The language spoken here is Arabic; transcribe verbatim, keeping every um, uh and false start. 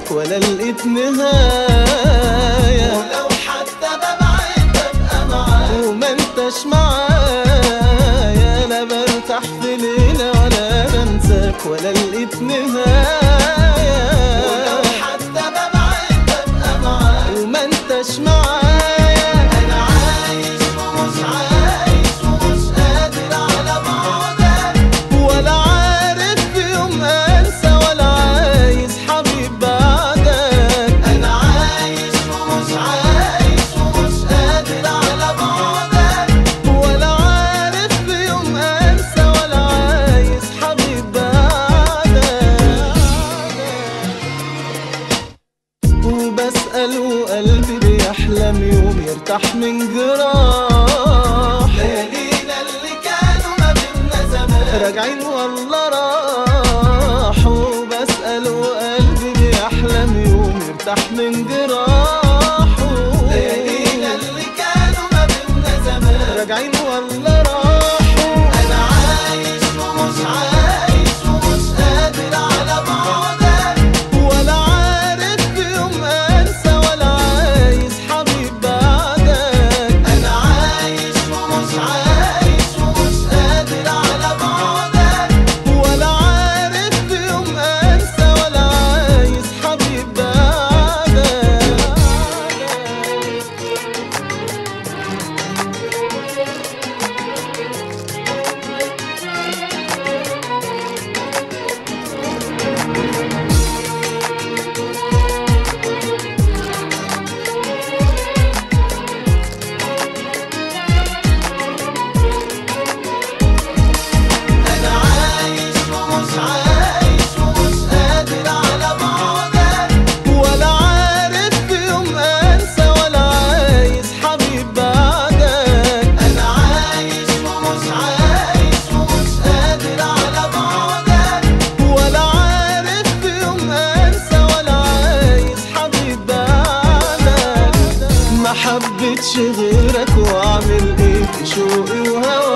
انساك ولا لقيت نهاية، ولو حتى ببعد ببقى معاك وما انتش معايا. انا برتاح في ليلة ولا بنساك ولا لقيت نهاية، ولو حتى ببعد ببقى معاك وما انتش معايا. انا عايش ومش عايش ومش قادر على بعدك، ولا عارف في يوم انسى ولا عايز حبيب بعدك. انا عايش ومش عايش ومش قادر على بعدك، ولا عارف في يوم انسى ولا عايز حبيب بعدك. وبسأل وقلبي بيحلم يوم يرتاح من جراح، ليالينا اللي كانوا ما بينا زمان راجعين والله راحوا. وبسأل وقلبي بيحلم يوم يرتاح من جراحه، ليالينا اللي كانوا ما بينا زمان راجعين والله راحوا. انا عايش ومش عايش ومش قادر على بعدك، ولا عارف في يوم انسى ولا عايز حبيب بعدك. انا عايش ومش عايش ومش قادر على بعدك، ولا عارف في يوم انسى ولا عايز حبيب بعدك. انا عايش ومش عايش ومش قادر على بعدك، ولا عارف في يوم انسى ولا عايز حبيب بعدك. انا عايش ومش عايش ومش قادر على بعدك، ولا عارف في يوم انسى ولا عايز حبيب بعدك. ما حبيتش غيرك واعمل ايه في شوقي وهواك.